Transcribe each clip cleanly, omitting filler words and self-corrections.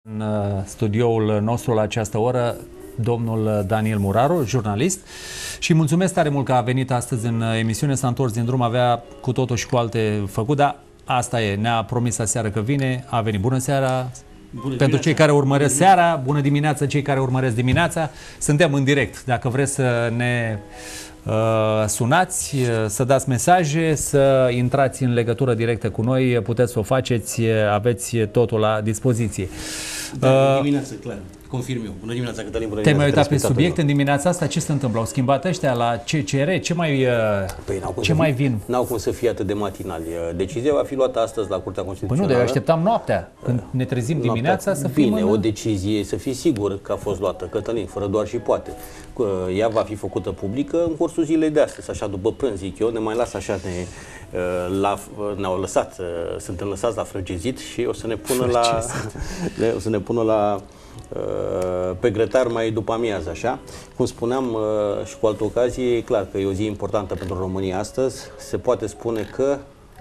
În studioul nostru la această oră, domnul Daniel Muraru, jurnalist, și mulțumesc tare mult că a venit astăzi în emisiune, s-a întors din drum, avea cu totul și cu alte făcut, dar asta e, ne-a promis aseară că vine, a venit. Bună seara! Pentru cei care urmăresc seara, bună dimineața cei care urmăresc dimineața, suntem în direct, dacă vreți să ne sunați, să dați mesaje, să intrați în legătură directă cu noi, puteți să o faceți, aveți totul la dispoziție. Da, dimineața, clar, confirm eu. Bună dimineața, Cătălin, bună dimineața. Te-ai mai uitat pe subiect în dimineața asta? Ce se întâmplă? Au schimbat ăștia la CCR? Ce mai vin? N-au cum să fie atât de matinali. Decizia va fi luată astăzi la Curtea Constituțională. Păi nu, de așteptam noaptea. Când ne trezim dimineața să fim... Bine, o decizie, să fii sigur că a fost luată, Cătălin, fără doar și poate. Ea va fi făcută publică în cursul zilei de astăzi, așa după prânz, zic eu, ne mai lasă așa, ne-au lăsat, suntem lăsați la frăgezit și o să ne pună la pe grătar mai după amiază, așa. Cum spuneam și cu altă ocazie, e clar că e o zi importantă pentru România astăzi. Se poate spune că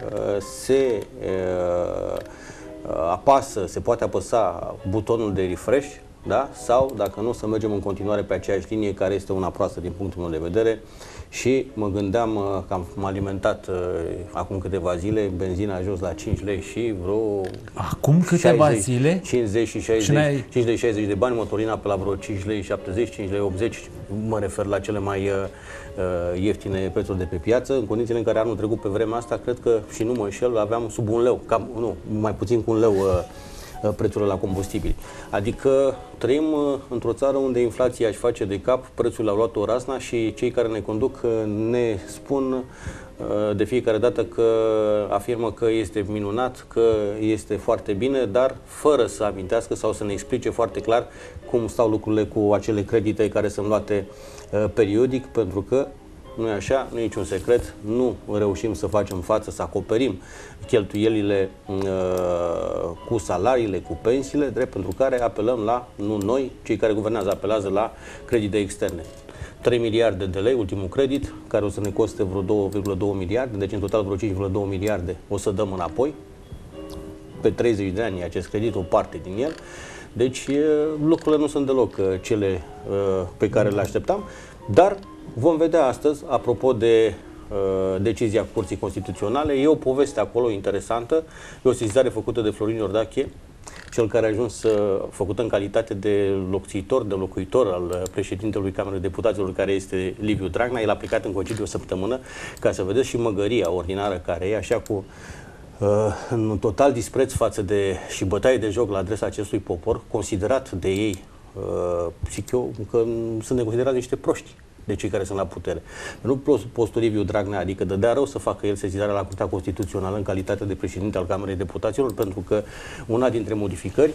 se poate apăsa butonul de refresh, da? Sau, dacă nu, să mergem în continuare pe aceeași linie, care este una proastă din punctul meu de vedere. Și mă gândeam că am alimentat acum câteva zile, benzina a ajuns la 5 lei și vreo... Acum câteva 60, zile? 50 și 60, 5 lei 60 de bani, motorina pe la vreo 5 lei 70, 5 lei 80, mă refer la cele mai ieftine prețuri de pe piață, în condițiile în care anul trecut pe vremea asta, cred că, și nu mă înșel, aveam sub un leu, mai puțin cu un leu prețurile la combustibili. Adică trăim într-o țară unde inflația își face de cap, prețurile au luat o razna și cei care ne conduc ne spun de fiecare dată că afirmă că este minunat, că este foarte bine, dar fără să amintească sau să ne explice foarte clar cum stau lucrurile cu acele credite care sunt luate periodic, pentru că nu e așa, nu e niciun secret, nu reușim să facem față, să acoperim cheltuielile cu salariile, cu pensiile, drept pentru care apelăm la, nu noi, cei care guvernează apelează la credite externe. 3 miliarde de lei, ultimul credit, care o să ne coste vreo 2,2 miliarde, deci în total vreo 5,2 miliarde o să dăm înapoi. Pe 30 de ani acest credit, o parte din el. Deci lucrurile nu sunt deloc cele pe care le așteptam, dar vom vedea astăzi, apropo de decizia Curții Constituționale, e o poveste acolo interesantă, e o sesizare făcută de Florin Iordache, cel care a ajuns făcută în calitate de locuitor al președintelui Camerei Deputaților, care este Liviu Dragnea. El a plecat în concediu o săptămână, ca să vedeți și măgăria ordinară care e, așa cu în total dispreț față de și bătaie de joc la adresa acestui popor, considerat de ei, zic eu, că sunt neconsiderați niște proști de cei care sunt la putere. Nu postul Liviu Dragnea, adică dădea rău să facă el sesizarea la Curtea Constituțională în calitate de președinte al Camerei Deputaților, pentru că una dintre modificări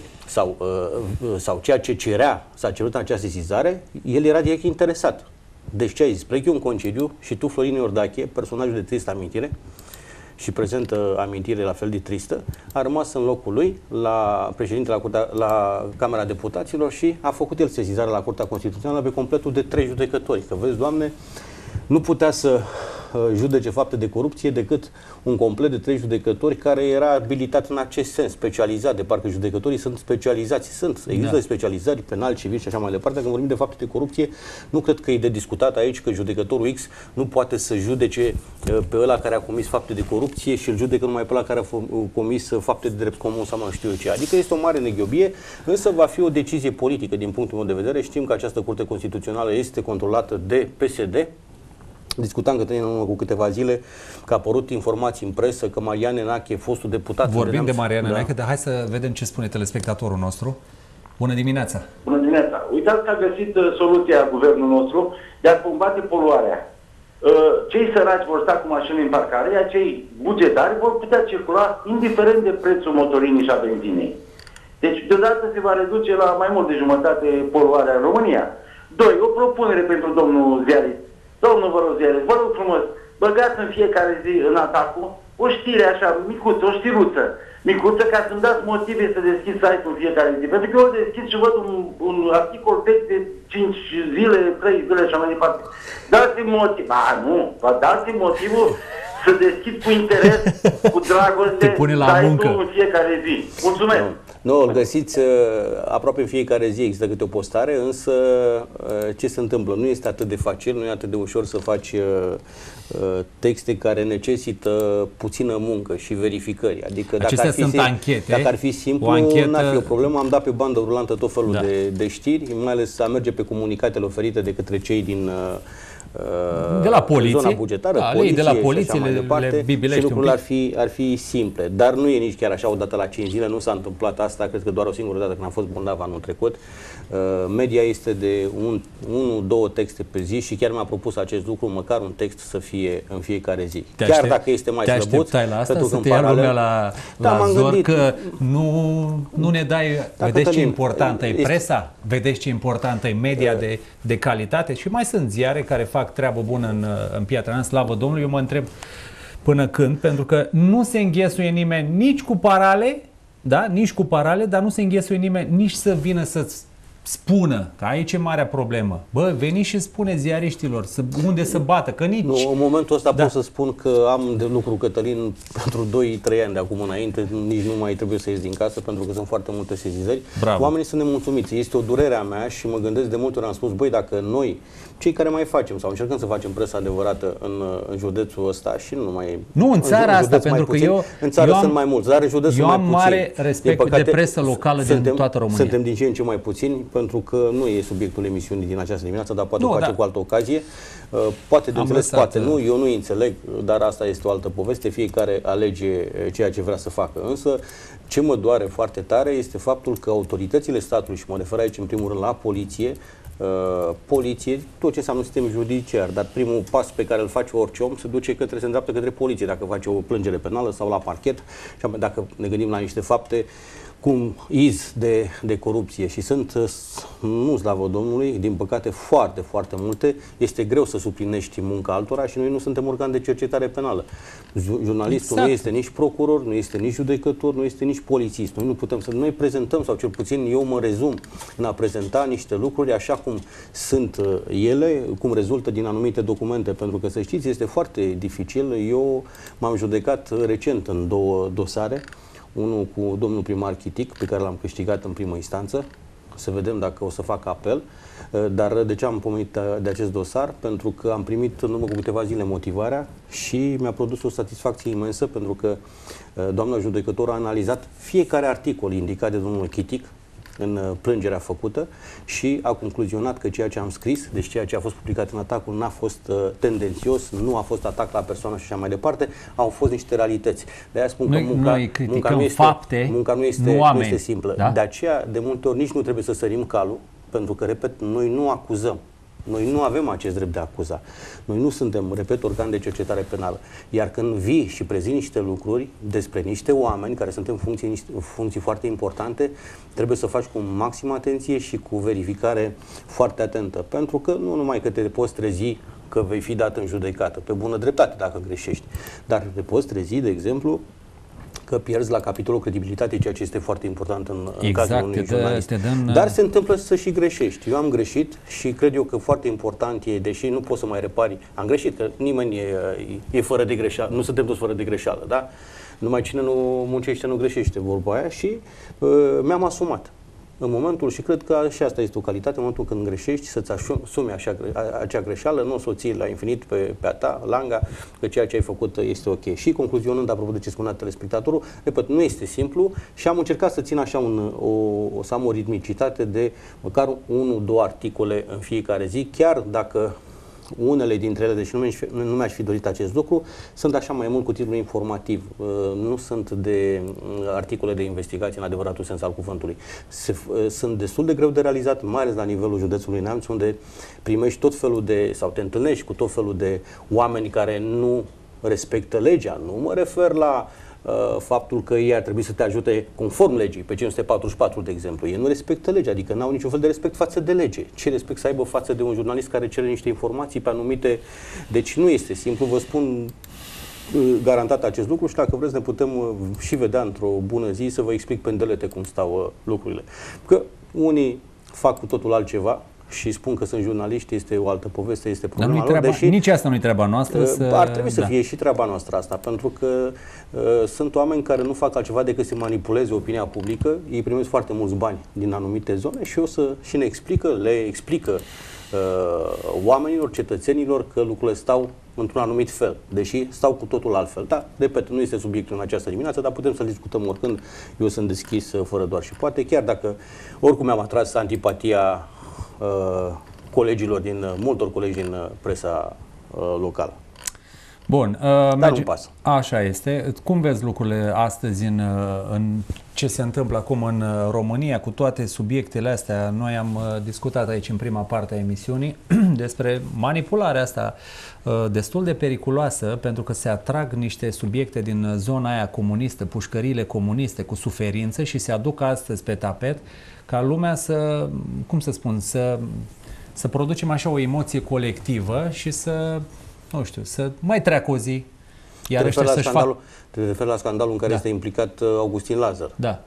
sau ceea ce s-a cerut în această sesizare, el era direct interesat. Deci ce ai zis? Plec eu în concediu și tu, Florin Iordache, personajul de tristă amintire și prezentă amintire la fel de tristă, a rămas în locul lui la președinte la Camera Deputaților și a făcut el sesizarea la Curtea Constituțională pe completul de 3 judecători. Că vezi, Doamne, nu putea să judece fapte de corupție decât un complet de 3 judecători care era abilitat în acest sens, specializat, de parcă judecătorii sunt specializați. Există specializări penal, civil și așa mai departe. Când vorbim de fapte de corupție, nu cred că e de discutat aici că judecătorul X nu poate să judece pe ăla care a comis fapte de corupție și îl judecă numai pe ăla care a comis fapte de drept comun sau mai știu eu ce. Adică este o mare neghiobie, însă va fi o decizie politică din punctul meu de vedere. Știm că această Curte Constituțională este controlată de PSD. Discutam cu câteva zile că a apărut informații în presă că Marian Enache, fostul deputat... Vorbim de Marian Enache, dar hai să vedem ce spune telespectatorul nostru. Bună dimineața! Bună dimineața! Uitați că a găsit soluția guvernul nostru de a combate poluarea. Cei săraci vor sta cu mașini în parcare, iar cei bugetari vor putea circula indiferent de prețul motorinii și a benzinei. Deci, deodată se va reduce la mai mult de jumătate poluarea în România. 2. O propunere pentru domnul ziarist. Domnul, vă rog, ziarist, vă rog frumos, băgați în fiecare zi în atacul o știre așa, micuță, o știruță micuță, ca să-mi dați motive să deschid site-ul în fiecare zi. Pentru că eu deschid și văd un articol vechi de 5 zile, 3 zile și așa mai departe. Dați-mi motiv. Dați-mi motivul să deschid cu interes, cu dragoste, site-ul în fiecare zi. Mulțumesc! Nu, îl găsiți aproape în fiecare zi, există câte o postare, însă ce se întâmplă? Nu este atât de facil, nu e atât de ușor să faci texte care necesită puțină muncă și verificări. Adică acestea sunt anchete. Dacă ar fi simplu, n-ar fi o problemă. Am dat pe bandă rulantă tot felul de știri, mai ales a merge pe comunicatele oferite de către cei din de la poliție, zona bugetară, de la poliție, și lucrurile ar fi simple. Dar nu e nici chiar așa odată la 5 zile, nu s-a întâmplat asta, cred că doar o singură dată când am fost bolnav anul trecut. Media este de 1-2 texte pe zi și chiar mi-a propus acest lucru, măcar un text să fie în fiecare zi. Chiar dacă este mai slăbuț, pentru că în paralel la zor că nu ne dai, vedeți ce importantă e presa, vedeți ce importantă e media de calitate și mai sunt ziare care fac treabă bună în Piatra Neamț, slavă Domnului. Eu mă întreb până când, pentru că nu se înghesuie nimeni nici cu parale, da? Nici cu parale, dar nu se înghesuie nimeni nici să vină să spună, că aici e marea problemă. Bă, veniți și spune ziariștilor unde să bată, că nici... Nu, în momentul ăsta pot să spun că am de lucru, Cătălin, pentru 2-3 ani de acum înainte, nici nu mai trebuie să ies din casă, pentru că sunt foarte multe sesizări. Bravo. Oamenii sunt nemulțumiți. Este o durere a mea și mă gândesc de multe ori, am spus, băi, dacă noi, cei care mai facem sau încercăm să facem presă adevărată în județul ăsta și nu numai... Nu, în țara asta, pentru că în țară sunt mai mulți, dar în județ sunt mai puțini. Eu am mare respect de presă locală din toată România. Suntem din ce în ce mai puțini, pentru că nu e subiectul emisiunii din această dimineață, dar poate o face cu altă ocazie. Poate de înțeles, poate nu, eu nu înțeleg, dar asta este o altă poveste, fiecare alege ceea ce vrea să facă. Însă, ce mă doare foarte tare este faptul că autoritățile statului, și mă refer aici în primul rând la poliție, tot ce înseamnă sistem judiciar, dar primul pas pe care îl face orice om se îndreaptă către poliție, dacă face o plângere penală sau la parchet, și dacă ne gândim la niște fapte cum de corupție și sunt, nu slavă Domnului, din păcate foarte, foarte multe, este greu să suplinești munca altora și noi nu suntem organ de cercetare penală. Jurnalistul nu este nici procuror, nu este nici judecător, nu este nici polițist. Noi nu putem noi prezentăm, sau cel puțin eu mă rezum în a prezenta niște lucruri așa cum sunt ele, cum rezultă din anumite documente, pentru că să știți, este foarte dificil. Eu m-am judecat recent în 2 dosare. Unul cu domnul primar Chitic, pe care l-am câștigat în primă instanță, să vedem dacă o să fac apel. Dar de ce am pomenit de acest dosar? Pentru că am primit în urmă cu câteva zile motivarea și mi-a produs o satisfacție imensă, pentru că doamna judecător a analizat fiecare articol indicat de domnul Chitic în plângerea făcută și a concluzionat că ceea ce am scris, deci ceea ce a fost publicat în atacul, n-a fost tendențios, nu a fost atac la persoană și așa mai departe, au fost niște realități. De-aia spun că munca nu este simplă. Da? De aceea, de multe ori, nici nu trebuie să sărim calul, pentru că, repet, noi nu acuzăm. Noi nu avem acest drept de a acuza. Noi nu suntem, repet, organ de cercetare penală. Iar când vii și prezinti niște lucruri despre niște oameni care sunt în funcții foarte importante, trebuie să faci cu maximă atenție și cu verificare foarte atentă. Pentru că nu numai că te poți trezi că vei fi dat în judecată, pe bună dreptate dacă greșești, dar te poți trezi, de exemplu, că pierzi la capitolul credibilitate, ceea ce este foarte important în cazul unui jurnalist. Dar se întâmplă să și greșești. Eu am greșit și cred eu că foarte important e, deși nu poți să mai repari, am greșit, că nimeni e fără de greșeală, nu suntem toți fără de greșeală, da? Numai cine nu muncește nu greșește, vorba aia, și mi-am asumat. În momentul, și cred că și asta este o calitate, în momentul când greșești, să-ți asumi acea greșeală, nu o să o ții la infinit pe a ta, langa, că ceea ce ai făcut este ok. Și concluzionând, apropo de ce spunea telespectatorul, repet, nu este simplu și am încercat să țin așa să am o ritmicitate de măcar 1-2 articole în fiecare zi, chiar dacă unele dintre ele, deși nu mi-aș fi dorit acest lucru, sunt așa mai mult cu titlu informativ. Nu sunt de articole de investigație în adevăratul sens al cuvântului. Sunt destul de greu de realizat, mai ales la nivelul județului Neamț, unde primești tot felul sau te întâlnești cu tot felul de oameni care nu respectă legea. Nu mă refer la faptul că ei ar trebui să te ajute conform legii, pe 544, de exemplu. Ei nu respectă legea, adică n-au niciun fel de respect față de lege. Ce respect să aibă față de un jurnalist care cere niște informații pe anumite... Deci nu este simplu, vă spun garantat acest lucru și dacă vreți ne putem și vedea într-o bună zi să vă explic pe îndelete cum stau lucrurile. Că unii fac cu totul altceva, și spun că sunt jurnaliști, este o altă poveste, este problema lor. Treaba, deși nici asta nu e treaba noastră. Ar trebui să fie și treaba noastră asta, pentru că sunt oameni care nu fac altceva decât să manipuleze opinia publică, ei primesc foarte mulți bani din anumite zone și le explică oamenilor, cetățenilor că lucrurile stau într-un anumit fel, deși stau cu totul altfel. Da, repet, nu este subiectul în această dimineață, dar putem să-l discutăm oricând. Eu sunt deschis fără doar și poate, chiar dacă oricum mi-am atras antipatia multor colegi din presa locală. Bun, dar nu pasă. Așa este. Cum vezi lucrurile astăzi în ce se întâmplă acum în România cu toate subiectele astea? Noi am discutat aici în prima parte a emisiunii despre manipularea asta destul de periculoasă, pentru că se atrag niște subiecte din zona aia comunistă, pușcăriile comuniste cu suferință și se aduc astăzi pe tapet ca lumea să, cum să spun, să producem așa o emoție colectivă și să, nu știu, să mai treacă o zi. Iar te referi la scandalul în care este implicat Augustin Lazar. Da.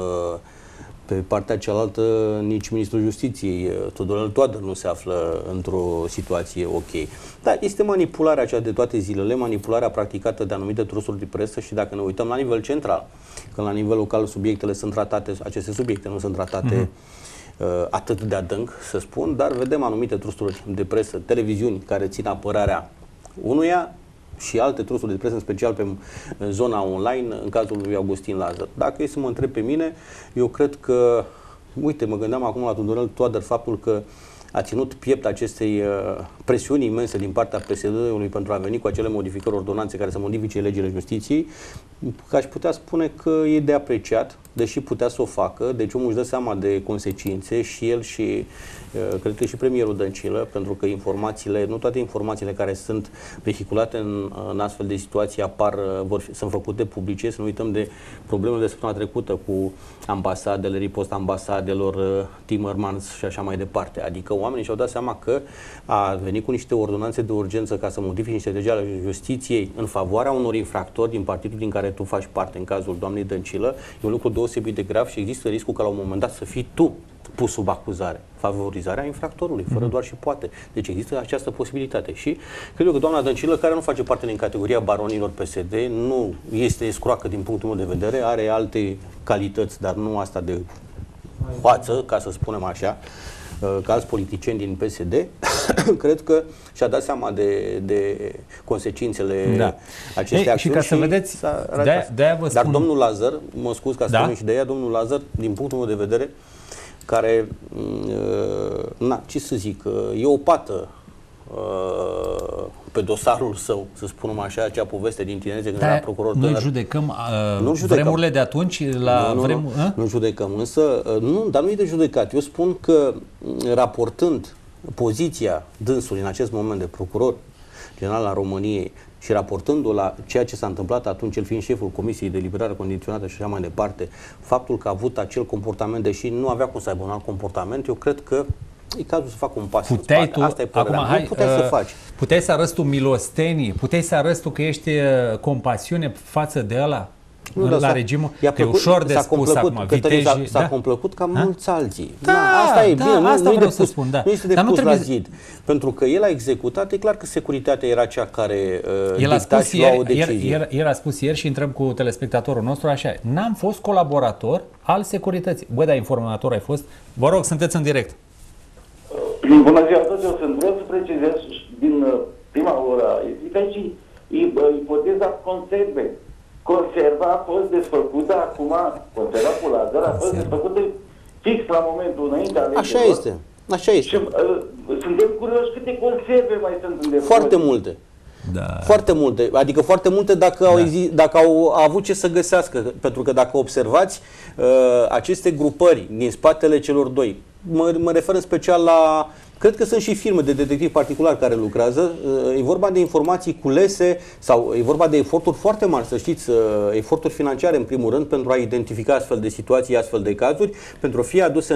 Pe partea cealaltă, nici Ministrul Justiției, Tudorel Toader, nu se află într-o situație ok. Dar este manipularea aceea de toate zilele, manipularea practicată de anumite trusuri de presă și dacă ne uităm la nivel central, că la nivel local subiectele sunt tratate, aceste subiecte nu sunt tratate atât de adânc, să spun, dar vedem anumite trusturi de presă, televiziuni care țin apărarea unuia și alte trusuri de presă, în special pe zona online, în cazul lui Augustin Lazar. Dacă e să mă întreb pe mine, eu cred că, uite, mă gândeam acum la Tudorel Toader, faptul că a ținut piept acestei presiuni imense din partea PSD-ului pentru a veni cu acele modificări ordonanțe care să modifice legile justiției, că aș putea spune că e de apreciat, deși putea să o facă, deci omul își dă seama de consecințe și el și cred că și premierul Dăncilă, pentru că nu toate informațiile care sunt vehiculate în astfel de situații sunt făcute publice. Să nu uităm de problemele de săptămâna trecută cu ambasadele, riposta ambasadelor, Timmermans și așa mai departe. Adică oamenii și-au dat seama că a venit cu niște ordonanțe de urgență ca să modifice niște legi ale justiției în favoarea unor infractori din partidul din care tu faci parte, în cazul doamnei Dăncilă, e un lucru deosebit de grav și există riscul ca la un moment dat să fii tu pus sub acuzare. Favorizarea infractorului, fără doar și poate. Deci există această posibilitate. Și cred eu că doamna Dăncilă, care nu face parte din categoria baronilor PSD, nu este escroacă din punctul meu de vedere, are alte calități, dar nu asta de față, ca să spunem așa, ca alți politicieni din PSD, cred că și-a dat seama de consecințele acestei acțiuni. Și ca să vedeți, de-aia vă spun... Dar domnul Lazar, mă scuz ca să spun și de ea, domnul Lazar, din punctul meu de vedere, care, ce să zic, e o pată pe dosarul său, să spunem așa, acea poveste din tinerețe când era procuror tânăr. Noi judecăm vremurile de atunci? Nu judecăm, însă, dar nu e de judecat. Eu spun că raportând poziția dânsului în acest moment de procuror general al României și raportându-o la ceea ce s-a întâmplat atunci, el fiind șeful Comisiei de Eliberare Condiționată și așa mai departe, faptul că a avut acel comportament, deși nu avea cum să aibă un alt comportament, eu cred că e cazul să facă un pas în spate. Asta e părerea mea. Nu puteai să faci. Puteai să arăți tu milostenie, puteai să arăți tu că ești compasiune față de ăla? La regimul, că e ușor de spus acum, vitejii... S-a complăcut ca mulți alții. Asta e bine, asta vreau să spun. Nu este de pus la zid. Pentru că el a executat, e clar că securitatea era cea care dicta și lua o decizie. El a spus ieri și intrăm cu telespectatorul nostru așa, n-am fost colaborator al securității. Băi, dar informator ai fost? Vă rog, sunteți în direct. Bună ziua, toți, eu sunt. Vreau să precizez din prima oră, zic aici, ipoteza conserve. Conserva a fost desfăcută acum, conserva cu Lazar a fost desfăcută fix la momentul înainte alegerilor. Așa este, așa este. Și suntem curioși câte conserve mai sunt în depozit. Foarte multe. Da. Foarte multe, adică foarte multe dacă au avut ce să găsească, pentru că dacă observați aceste grupări din spatele celor doi, mă refer în special la, cred că sunt și firme de detectivi particulari care lucrează, e vorba de informații culese sau e vorba de eforturi foarte mari, să știți, eforturi financiare în primul rând pentru a identifica astfel de situații, astfel de cazuri, pentru a fi aduse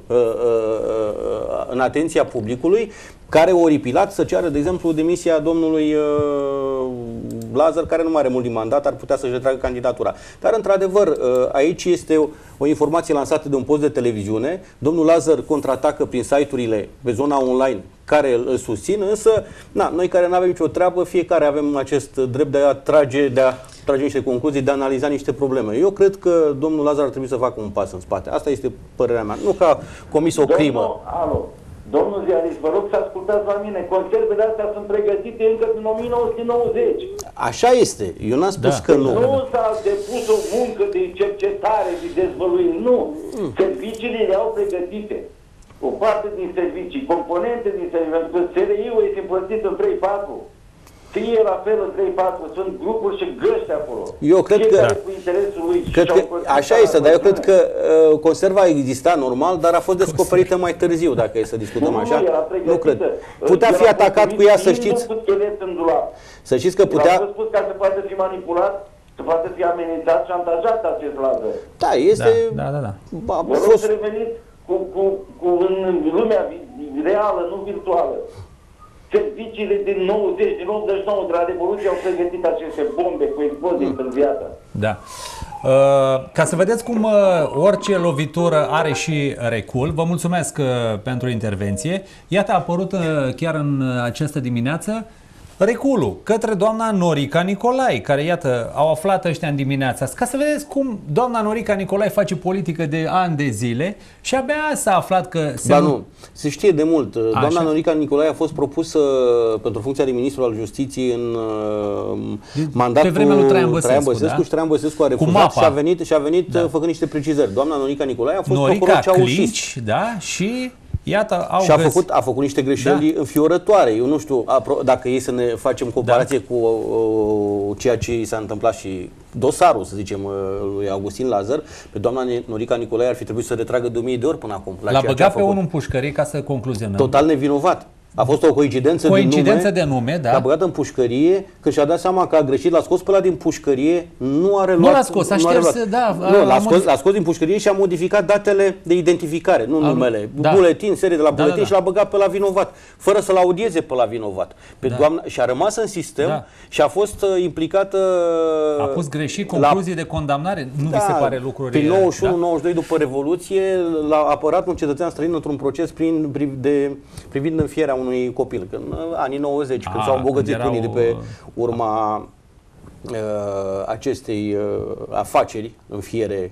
în atenția publicului, care o oripilat să ceară, de exemplu, demisia domnului Lazar, care nu mai are mult din mandat, ar putea să-și retragă candidatura. Dar, într-adevăr, aici este o informație lansată de un post de televiziune. Domnul Lazar contraatacă prin site-urile pe zona online care îl susțin, însă noi care nu avem nicio treabă, fiecare avem acest drept de a trage niște concluzii, de a analiza niște probleme. Eu cred că domnul Lazar ar trebui să facă un pas în spate. Asta este părerea mea. Nu că a comis o crimă. Domnul ziarist, vă rog să ascultați la mine. Conservele astea sunt pregătite încă din 1990. Așa este. Eu n-am spus că nu. Nu s-a depus o muncă de cercetare, de dezvăluire. Nu. Serviciile le-au pregătite. O parte din servicii, componente din servicii, pentru că SRI-ul este împărțit în 3-4. Fie la fel în 3-4, sunt grupuri și găști acolo. Eu cred că, cu interesul lui așa este, dar eu cred că conserva exista normal, dar a fost descoperită mai târziu, dacă e să discutăm așa. Nu cred. Putea fi atacat cu ea, să știți. Să știți că putea... A spus ca să poată fi manipulat, să poată fi amenințat, șantajat acest Lazar. Da, este... Da. Vă rog să reveniți în lumea reală, nu virtuală. Serviciile din 90, din 89 de la Revoluție au pregătit aceste bombe cu explozii în viață. Da. Ca să vedeți cum orice lovitură are și recul, vă mulțumesc pentru intervenție. Iată, a apărut chiar în această dimineață reculul către doamna Norica Nicolae, care, iată, au aflat ăștia în dimineața asta. Ca să vedeți cum doamna Norica Nicolae face politică de ani de zile și abia s-a aflat că... Se știe de mult. Așa. Doamna Norica Nicolae a fost propusă pentru funcția de ministru al Justiției în mandatul... Pe vremea lui Traian Băsescu, și Traian Băsescu a refuzat și a venit făcând niște precizări. Doamna Norica Nicolae a fost procuror ceaușist. Și... Iată, a făcut niște greșeli înfiorătoare. Eu nu știu dacă e să ne facem comparație cu ceea ce s-a întâmplat și dosarul, să zicem, lui Augustin Lazar. Pe doamna Norica Nicolae ar fi trebuit să retragă de 1000 de ori până acum. L-a băgat pe unul în pușcărie, ca să concluzionăm. Total nevinovat. A fost o coincidență de nume, da. L-a băgat în pușcărie, că și-a dat seama că a greșit, l-a scos pe ăla din pușcărie, nu are luat... Nu l-a scos, a șters, l-a scos din pușcărie și a modificat datele de identificare, nu numele. Buletin, serie de la buletin și l-a băgat pe la vinovat, fără să-l audieze pe la vinovat. Și a rămas în sistem și a fost implicată... A pus greșit concluzii de condamnare? Nu vi se pare lucruri... Prin 91-92 după Revoluție l-a apărat un cetățean străin într-un proces privind înfierea unui copil, în anii 90, când s-au îmbogățit unii de pe urma acestei afaceri în fiere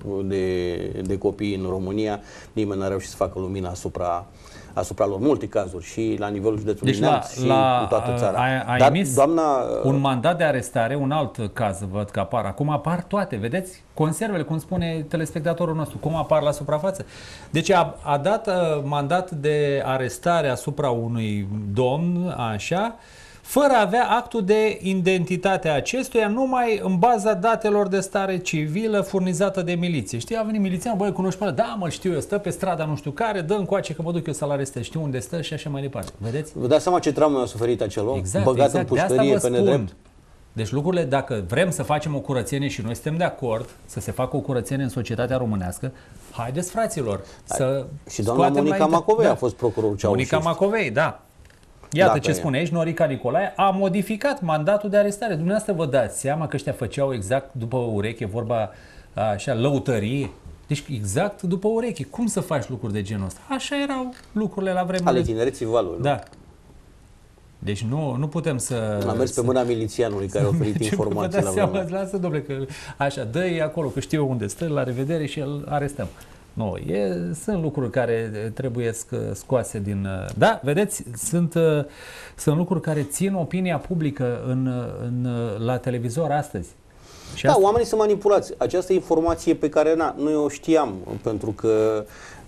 de copii în România. Nimeni n-a reușit să facă lumină asupra lor. Multe cazuri și la nivelul județului Neamț și în toată țara. A emis un mandat de arestare, un alt caz văd că apar. Acum apar toate, vedeți? Conservele, cum spune telespectatorul nostru, cum apar la suprafață. Deci a dat mandat de arestare asupra unui domn, așa, fără a avea actul de identitate a acestuia, numai în baza datelor de stare civilă furnizată de miliție. Știi, a venit milițian, băi, cunoști pe ăla? Da, mă, știu eu, stă pe strada nu știu care, dă încoace că mă duc eu să-l arestez, știu unde stă și așa mai departe. Vedeți? Vă dați seama ce traumă a suferit acel om? Băgat în pușcărie pe nedrept. Deci lucrurile, dacă vrem să facem o curățenie și noi suntem de acord să se facă o curățenie în societatea românească, haideți, fraților, să și doamna Monica Macovei a fost procuror ceaușist. Monica Macovei, da. Iată ce spune aici, Norica Nicolae a modificat mandatul de arestare. Dumneavoastră vă dați seama că ăștia făceau exact după ureche, vorba așa, lăutărie. Deci exact după ureche. Cum să faci lucruri de genul ăsta? Așa erau lucrurile la vremea. Ale tinereții valului. Da. Deci nu putem să... A mers pe mâna milițianului care a oferit informații la vremea. Lasă, domnule, că așa, dă-i acolo, că știu unde stă, la revedere și îl arestăm. Nu, sunt lucruri care trebuie scoase din... Da, vedeți, sunt lucruri care țin opinia publică la televizor astăzi. Și da, oamenii sunt manipulați. Această informație pe care noi o știam, pentru că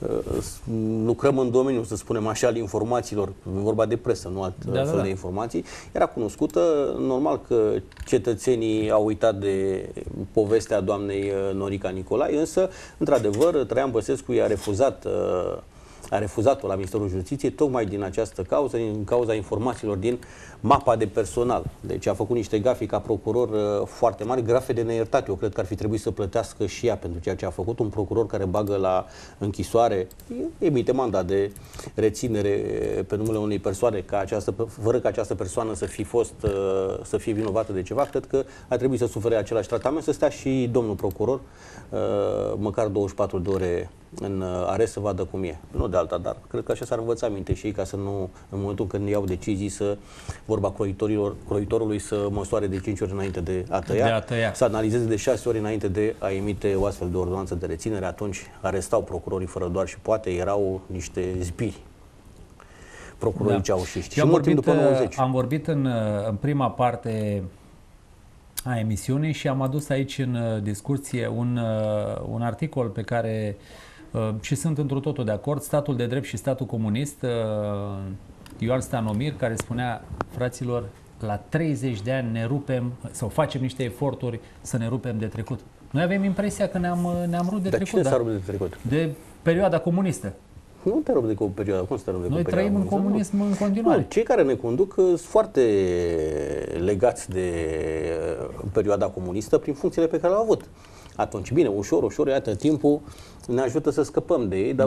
lucrăm în domeniul, să spunem așa, al informațiilor, vorba de presă, nu alt fel de informații, era cunoscută. Normal că cetățenii au uitat de povestea doamnei Norica Nicolae, însă, într-adevăr, Traian Băsescu i-a refuzat a refuzat-o la Ministerul Justiției tocmai din această cauză, din cauza informațiilor din mapa de personal. Deci a făcut niște gafe ca procuror foarte mari, grafe de neiertat. Eu cred că ar fi trebuit să plătească și ea pentru ceea ce a făcut. Un procuror care bagă la închisoare, emite mandat de reținere pe numele unei persoane fără ca această persoană să fie vinovată de ceva, cred că ar trebui să sufere același tratament, să stea și domnul procuror măcar 24 de ore în arest să vadă cum e. Nu de alta, dar cred că așa s-ar învăța minte și ei, ca să nu, în momentul când iau decizii, vorba croitorului, să măsoare de 5 ori înainte de a tăia, să analizeze de 6 ori înainte de a emite o astfel de ordonanță de reținere. Atunci arestau procurorii fără doar și poate, erau niște zbiri procurorii ceaușiști. Am vorbit în prima parte a emisiunii și am adus aici în discuție un articol pe care și sunt întru totul de acord, Statul de drept și statul comunist, Ioan Stanomir, care spunea: fraților, la 30 de ani ne rupem sau facem niște eforturi să ne rupem de trecut. Noi avem impresia că ne-am rupt de trecut. Cine s-a rupt de trecut? De perioada comunistă. Nu te rup de perioada. Cum să te rup de Noi perioada? trăim în comunism în continuare. Nu, cei care ne conduc sunt foarte legați de perioada comunistă prin funcțiile pe care le-au avut. Atunci, bine, ușor, iată, timpul ne ajută să scăpăm de ei, dar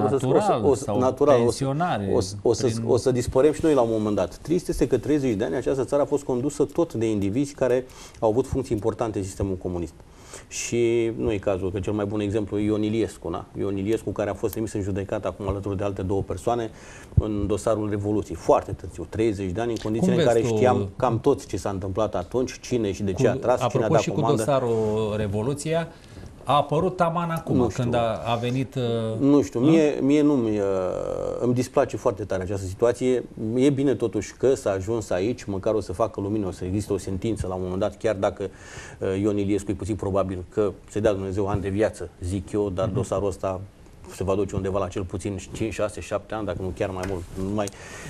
o să dispărem și noi la un moment dat. Trist este că 30 de ani această țară a fost condusă tot de indivizi care au avut funcții importante în sistemul comunist. Și nu e cazul, că cel mai bun exemplu e Ion Iliescu, da? Ion Iliescu, care a fost trimis în judecată acum alături de alte două persoane în dosarul Revoluției. Foarte târziu, 30 de ani, în condițiile în care știam cam toți ce s-a întâmplat atunci, cine și de ce a tras, cine a dat comandă. Cu dosarul Revoluția a apărut taman acum, când a venit... Nu știu, mie îmi displace foarte tare această situație. E bine totuși că s-a ajuns aici, măcar o să facă lumină, o să existe o sentință la un moment dat, chiar dacă Ion Iliescu e puțin probabil că se dea Dumnezeu ani de viață, zic eu, dar dosarul ăsta se va duce undeva la cel puțin 5, 6, 7 ani, dacă nu chiar mai mult, numai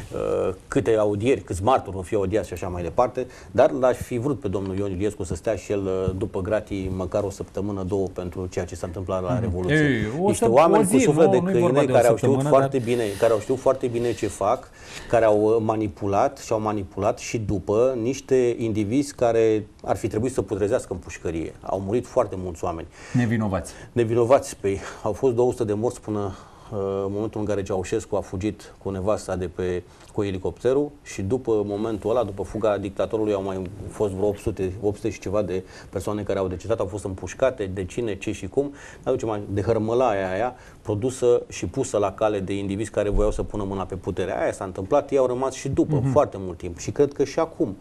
câte audieri, câți martori vor fi audiați și așa mai departe, dar l-aș fi vrut pe domnul Ion Iliescu să stea și el după gratii măcar o săptămână, două pentru ceea ce s-a întâmplat la Revoluție. Niște oameni cu suflet de câine care au știut foarte bine ce fac, care au manipulat și au manipulat și după niște indivizi care ar fi trebuit să putrezească în pușcărie. Au murit foarte mulți oameni. Nevinovați. Au fost 200 de morți până în momentul în care Ceaușescu a fugit cu nevasta cu elicopterul și după momentul ăla, după fuga dictatorului, au mai fost vreo 800 și ceva de persoane care au decedat, au fost împușcate, de cine, ce și cum, de hărmălaia aia produsă și pusă la cale de indivizi care voiau să pună mâna pe putere. Aia s-a întâmplat, ei au rămas și după foarte mult timp și cred că și acum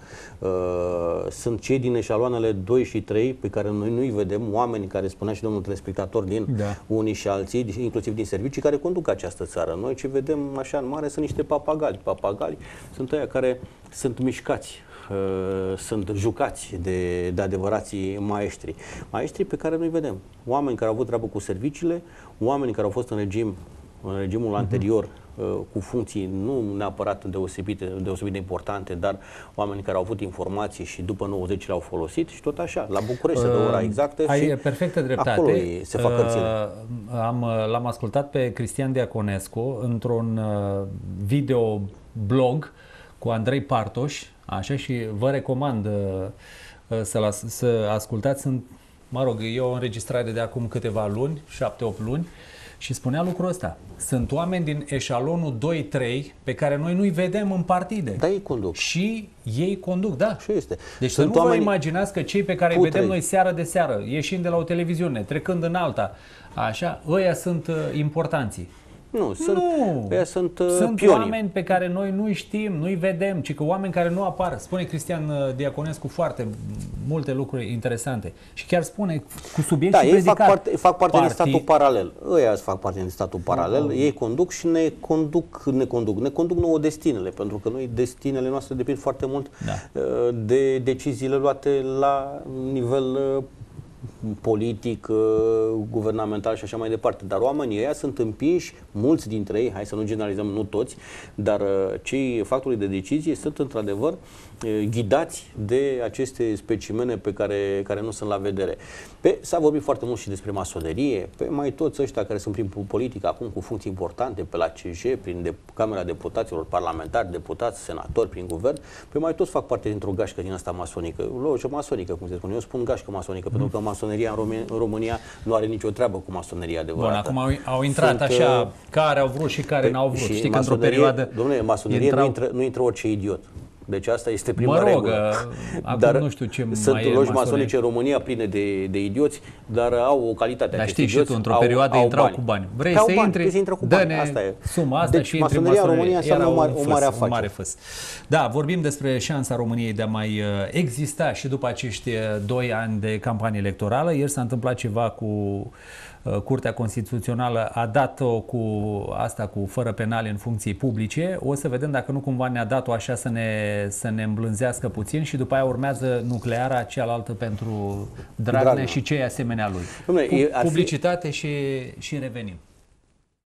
sunt cei din eșaloanele 2 și 3 pe care noi nu-i vedem, oameni care spunea și domnul telespectator din unii și alții, inclusiv din servicii, care conduc această țară. Noi ce vedem așa în mare sunt niște papagali. Papagali sunt ăia care sunt mișcați, sunt jucați de adevărații maestri. Maestri pe care noi vedem. Oameni care au avut treabă cu serviciile, oameni care au fost în regimul anterior cu funcții nu neapărat deosebit de importante, dar oameni care au avut informații și după 90 le-au folosit și tot așa. La București se dă ora exactă ai și perfectă dreptate. Acolo se fac cărțile. L-am ascultat pe Cristian Diaconescu într-un videoblog cu Andrei Partoș, așa, și vă recomand să ascultați. E o înregistrare de acum câteva luni, 7-8 luni, și spunea lucrul ăsta. Sunt oameni din eșalonul 2-3 pe care noi nu-i vedem în partide. Da, ei conduc. Și ei conduc, da. Și este. Deci să nu vă imaginați că cei pe care îi vedem noi seară de seară, ieșind de la o televiziune, trecând în alta, așa, ăia sunt importanții. Sunt pionii. Oameni pe care noi nu știm, nu-i vedem, ci că oameni care nu apar. Spune Cristian Diaconescu foarte multe lucruri interesante și chiar spune cu subiect și predicat. Ei fac parte din statul paralel. Ăia fac parte din statul paralel, ei conduc și ne conduc nouă destinele, pentru că noi destinele noastre depind foarte mult de deciziile luate la nivel politic, guvernamental și așa mai departe. Dar oamenii ăia sunt împinși, mulți dintre ei, hai să nu generalizăm, nu toți, dar cei factorii de decizie sunt într-adevăr ghidați de aceste specimene pe care nu sunt la vedere. S-a vorbit foarte mult și despre masonerie, mai toți ăștia care sunt prin politică acum cu funcții importante, pe la CJ, prin Camera Deputaților, parlamentari, deputați, senatori, prin guvern, mai toți fac parte dintr-o gașcă din asta masonică. Logică masonică, cum se spune. Eu spun gașcă masonică, pentru că masoneria în România nu are nicio treabă cu masoneria adevărată. Bun, acum au intrat așa, care au vrut și care n-au vrut. Știi că într-o perioadă... Dom'le, masonerie nu intră orice idiot. Deci asta este prima regulă. Dar nu știu ce sunt logi masonice în România pline de idioți, dar au o calitate. Dar știi și tu, într-o perioadă intrau cu bani. Vrei să intri, dă-ne suma asta și intri în masoneria în România înseamnă o mare afacere. Mare fâs. Da, vorbim despre șansa României de a mai exista și după acești 2 ani de campanie electorală. Ieri s-a întâmplat ceva cu Curtea Constituțională, a dat-o cu fără penale în funcții publice. O să vedem dacă nu cumva ne-a dat-o așa să ne îmblânzească puțin și după aia urmează nucleara, cealaltă pentru Dragnea și cei asemenea lui. Publicitate și revenim.